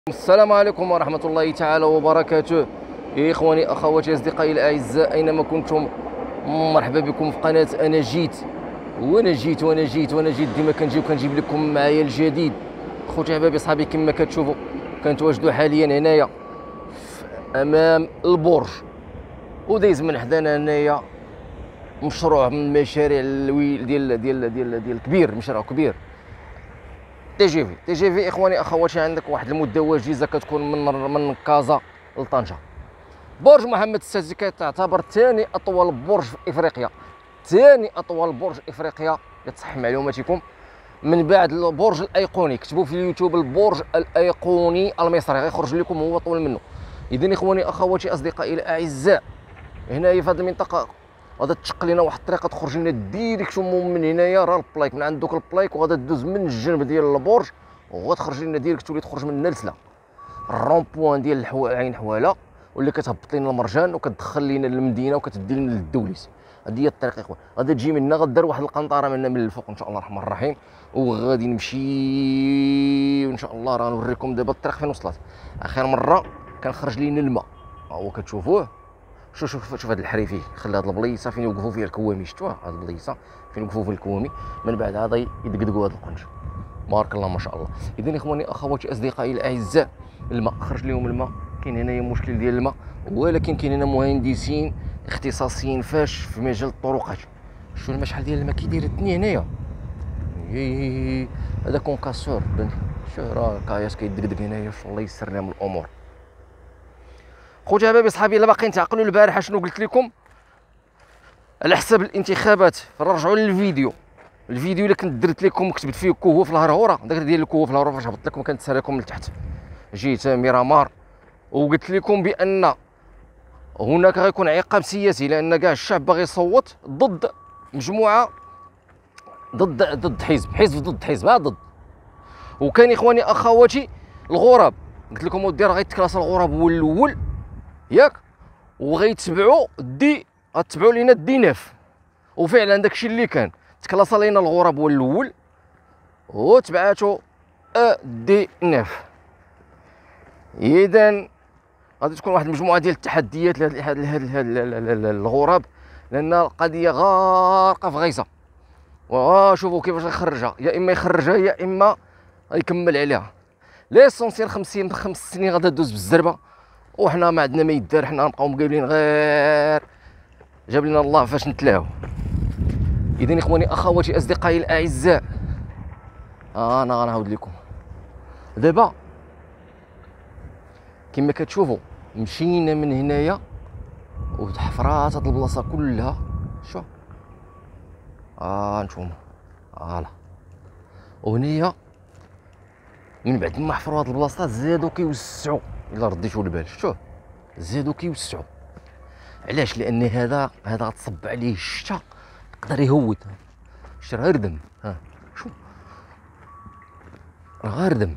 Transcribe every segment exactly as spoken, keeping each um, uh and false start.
السلام عليكم ورحمة الله تعالى وبركاته. يا إخواني أخواتي أصدقائي الأعزاء أينما كنتم، مرحبا بكم في قناة أنا جيت وأنا جيت وأنا جيت وأنا جيت. ديما كنجي وكنجيب لكم معايا الجديد. خوتي حبابي صحابي، كما كتشوفوا كنتواجدوا حاليا هنايا أمام البرج، ودايز من حدانا هنايا مشروع من المشاريع الويل ديال ديال ديال ديال كبير، مشروع كبير تي جي في تي جي في. اخواني اخواتي، عندك واحد المده وجيزه كتكون من من كازا لطنجه. برج محمد السادس كيعتبر ثاني اطول برج في افريقيا، ثاني اطول برج في افريقيا لتصحيح معلوماتكم، من بعد البرج الايقوني. كتبوا في اليوتيوب البرج الايقوني المصري غيخرج لكم هو طول منه. اذا اخواني اخواتي اصدقائي الاعزاء، هنايا في هذه المنطقه غادا تشق لنا واحد الطريقه تخرج لنا ديريكتومون من هنايا راه البلايك، من عند دوك البلايك، وغادا دوز من الجنب ديال البرج وغتخرج لنا ديريكت تولي تخرج من لسلا الرون بوان ديال الحو... عين حواله، واللي كتهبط لنا المرجان وكتدخل لنا للمدينه وكتدي لنا للدوليس. هذه هي الطريق اخوان. غادا تجي منا غدار واحد القنطره منا من الفوق ان شاء الله الرحمن الرحيم، وغادي نمشي وان شاء الله راه نوريكم دابا الطريق فين وصلت. اخر مره كان خرج لينا الماء، ها هو كتشوفوه. شوف شوف شوف هاد الحريفي، خلي هاد البليصه فين يوقفوا فيها الكوامي، شفتوها هاد البليصه فين يوقفوا فيها الكوامي، من بعد هذا يدقدقوا هاد القنج. بارك الله ما شاء الله. اذا اخواني اخواتي اصدقائي الاعزاء، الماء خرج لهم الماء. كاين هنايا مشكل ديال الماء، ولكن كاين هنا مهندسين اختصاصيين فاش في مجال الطرقات. شوف الماء شحال ديال الماء كيدير الدنيا هنايا. هذا كونكاسور، شوف راه الكاياس كيدقدق هنايا. الله يسر لهم الامور. خوتي حبايبي صحابي، الا باقيين تعقلوا البارحه شنو قلت لكم على حساب الانتخابات، فرجعوا للفيديو. الفيديو اللي كنت درت لكم وكتبت فيه كوهو في الهرهوره، داك ديال الكوهو في الهرهوره، فاش هبطت لكم كانت سالكم لتحت، جيت ميرامار وقلت لكم بان هناك غيكون عقاب سياسي، لان كاع الشعب باغي يصوت ضد مجموعه، ضد ضد حزب حزب ضد حزب، ها ضد. وكان اخواني اخواتي الغراب، قلت لكم ودي راه غيتكلاس الغراب هو الاول ياك، وغيتبعوا دي غتبعوا لينا دي ناف. وفعلا داكشي اللي كان، تكلاص لينا الغراب هو الاول وتبعاتو ا دي ناف. اذا غادي تكون واحد المجموعه ديال التحديات لهاد لهاد الغراب، لان القضيه غارقه في غيصه. وشوفوا كيفاش غيخرجها، يا اما يخرجها يا اما يكمل عليها. ليسونسيال خمسين خمس سنين غادا دوز بالزربه، وحنا ما عندنا ما يدار، حنا نبقاو مقابلين غير جاب لنا الله فاش نتلاهو. اذا اخواني اخواتي اصدقائي الاعزاء، آه انا غنعاود لكم دابا كما كتشوفوا مشينا من هنايا وتحفرات هاد البلاصه كلها. شوف اه نتوما فوالا، وهنايا من بعد ما حفروا هاد البلاصه زادوا كيوسعوا. الا رديتوا البال شوف زادوا كيوسعوا. علاش؟ لان هذا هذا غتصب عليه الشتا يقدر يهود. شتي راه غير دم، ها شوف راه غير دم،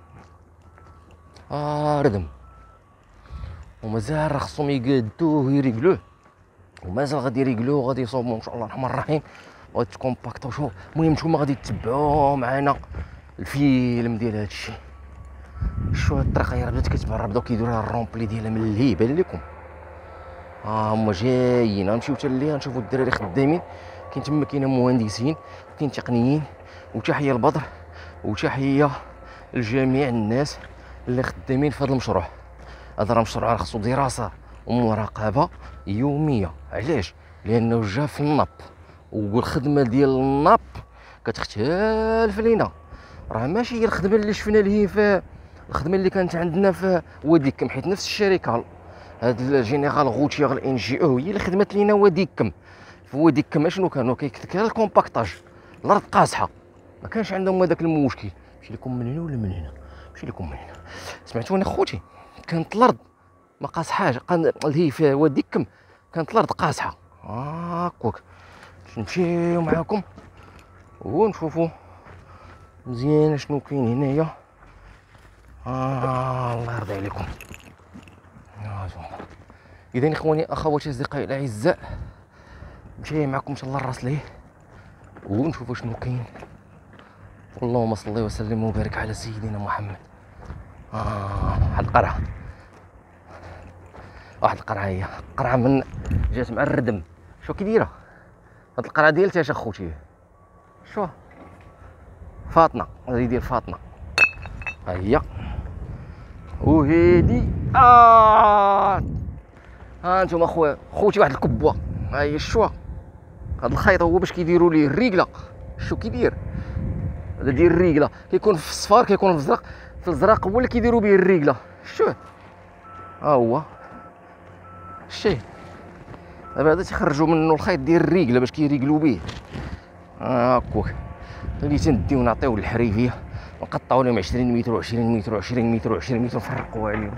اه ردم. ومازال راه خصهم يقادوه ويريقلوه، ومازال غادي يريقلوه وغادي يصوبوه ان شاء الله الرحمن الرحيم، وغادي تكومباكتو. شوف المهم نتوما غادي تتبعوا معنا الفيلم ديال هذا الشيء. شوف هاد الطريقه راه بدات كتبان، راه بداو كيديروا لها الرومبلي ديالها من اللي يبان لكم. ها هما جايين، غنمشيو حتى ليها نشوفوا الدراري خدامين. كاين تما كاين مهندسين وكاين تقنيين. وتحيه البدر وتحيه لجميع الناس اللي خدامين في هذا المشروع. هذا راه مشروع خصو دراسه ومراقبه يوميه. علاش؟ لانه جا في الناب، والخدمه ديال الناب كتختلف لينا. راه ماشي هي الخدمه اللي شفنا ليه في الخدمه اللي كانت عندنا في وادي كم، حيت نفس الشركه هاد الجينيرال غوتيير الان جي او هي اللي خدمت لينا وادي كم. في وادي كم شنو كانوا كيكثر الكومباكتاج، الارض قاصحه، ما كانش عندهم هذاك المشكل. نمشي لكم من هنا ولا من هنا؟ نمشي لكم من هنا. سمعتوني خوتي؟ كانت الارض ما قاصحاش، اللي هي في وادي كم كانت الارض قاصحه. هاكوك نمشيو معاكم ونشوفوا مزيان شنو كاين هنايا. آه الله يرضي عليكم. اذا اخواني اخواتي اصدقائي الاعزاء، مشي معكم ان شاء الله الراس ليه ونشوفوا شنو كاين. اللهم صل وسلم وبارك على سيدنا محمد. اه واحد القرعه، واحد القرعه هي قرعه من جات مع الردم. شو كي دايره هاد القرعه ديالتها اش اخوتي؟ شو فاطمه، هذه ديال فاطمه ها هي. وهادي اه ها انتم اخويا خوتي واحد الكبوه ها هي. شو هاد الخيط هو باش كيديروا ليه الريقله. شو كيدير هذا ديال الريقله، كيكون في الصفار كيكون في الزرق، في الزرق هو اللي كيديروا به الريقله. شو ها هو شتي دابا هذا تيخرجوا منه الخيط ديال الريقله باش كيريقلوا به هاكوك. اللي تنديو نعطيو للحريفيه ونقطعوا لهم عشرين متر وعشرين متر وعشرين متر وعشرين متر ونفرقوها عليهم.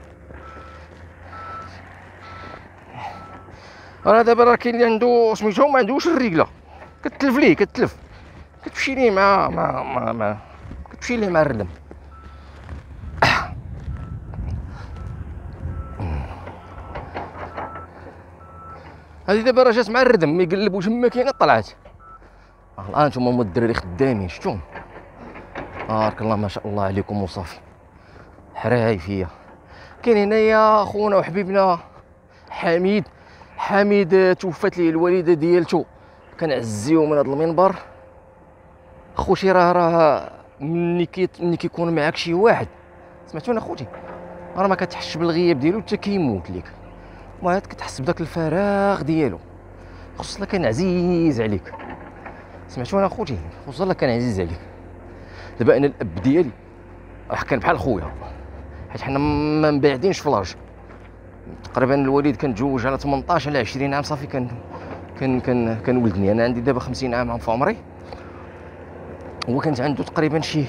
انا دابا راه كاين اللي عنده سميتو ما عندوش الريقله، كتلف ليه كتلف كتمشي ليه مع مع مع, مع كتمشي ليه مع الردم. هذه دابا راه جات مع الردم ما يقلبوش الماكينه طلعت. الان نتوما هما الدراري خدامين شفتوهم تبارك الله ما شاء الله عليكم وصافي حرايفيه. كاين هنايا خونا وحبيبنا حميد. حميد توفات ليه الوالده ديالته، كنعزيو من هذا المنبر. خوتي راه راه ملي كي ملي كيكون معاك شي واحد سمعتونا خوتي راه ما كتحسش بالغياب ديالو حتى كيموت ليك، المهم كتحس بداك الفراغ ديالو. خصوصا كان عزيز عليك سمعتونا خوتي، خصوصا كان عزيز عليك. دابا انا الاب ديالي راه كان بحال خويا حيت حنا ما مبعدينش في الارج تقريبا. الوالد كان تزوج على ثمنطاش على عشرين عام صافي كان كان كان كان ولدني. انا عندي دابا خمسين عام في عمري، هو كانت عنده تقريبا شي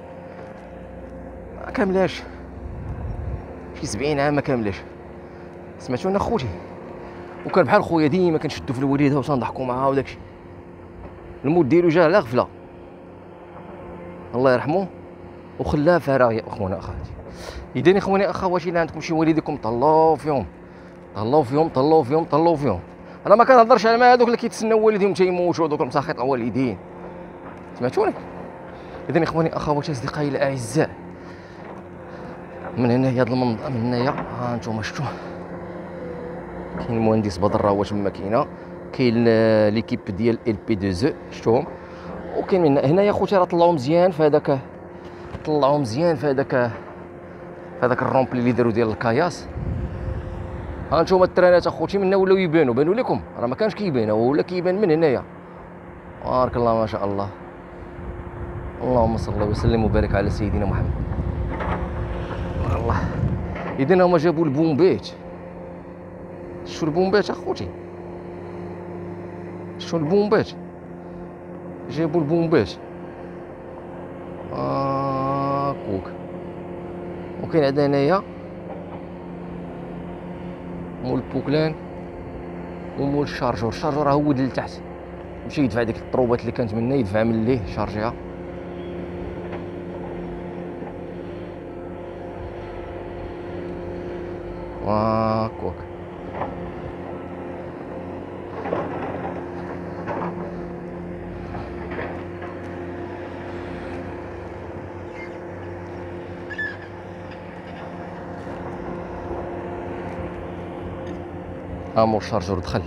ما كاملاش شي سبعين عام ما كاملاش سمعتونا خوتي. وكان بحال خويا ديما كنشدو في الوالده وتنضحكوا معاه وداكشي. الموت ديالو جا على غفله الله يرحمه وخلاه فراغ يا اخونا اخواتي. اذا اخواني اخواتي الا عندكم شي والديكم طلعوا فيهم طلعوا فيهم طلعوا فيهم طلعوا فيهم. انا ما كنهضرش على هذوك اللي كيتسناو والديهم تيموتوا دوك المساخيط الوالدين سمعتوني. اذا اخواني اخواتي اصدقائي الاعزاء من هنايا هذا المنظر من هنايا ها انتم شفتوا كاين المهندس بدر راه هو تما كاينه، كاين ليكيب ديال ال بي دو زو شفتوهم. وكاين من هنايا خوتي راه طلعوا مزيان في هذاك طلعوا مزيان في هذاك في هذاك الرومبلي اللي داروا ديال الكاياس. ها انتم الترانات اخوتي منا ولاو يبانوا بانوا لكم راه ما كانش كيبان هو ولا كيبان من هنايا بارك الله ما شاء الله. اللهم صل وسلم وبارك على سيدنا محمد. الله اذا هما جابوا البومبيت. شو البومبيت اخوتي؟ شو البومبيت؟ جابوا البومبيت هاكوك. وكاين عندنا هنايا مول البوكلان ومول الشارجور. الشارجور هو اللي لتحت مشى يدفع ديك الطروبات اللي كانت منه يدفع من ليه شارجيها. هاكوك ها مول الشارجور دخل.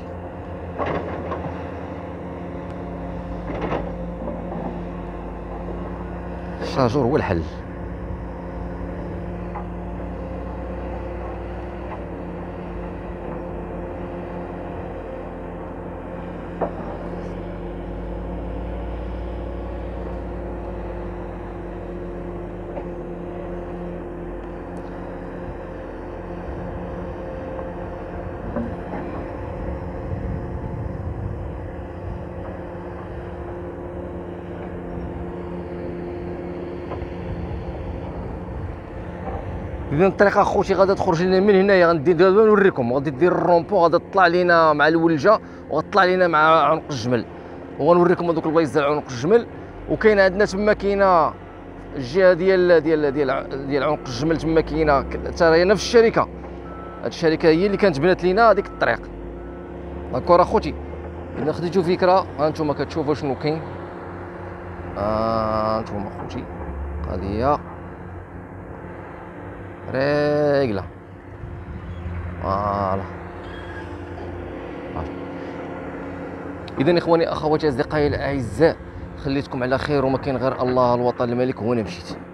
الشارجور هو الحل. اذا الطريقه اخوتي غادا تخرج لنا من هنايا غندير دابا نوريكم. غادي دير الرومبو غادا تطلع لينا مع الولجه وغتطلع لينا مع عنق الجمل وغنوريكم هذوك البلايص ديال عنق الجمل. وكاين عندنا تما كاينه الجهه ديال ديال ديال ديال عنق الجمل تما كاينه حتى هي نفس الشركه. هاد الشركه هي اللي كانت بنات لينا هذيك الطريق داكور اخوتي. اذا خديتو فكره ها انتم كتشوفوا شنو كاين. ها انتم اخوتي قضيه ريقله. فوالا. اذا اخواني اخواتي اصدقائي الاعزاء، خليتكم على خير، وما كاين غير الله الوطن الملك، وانا مشيت.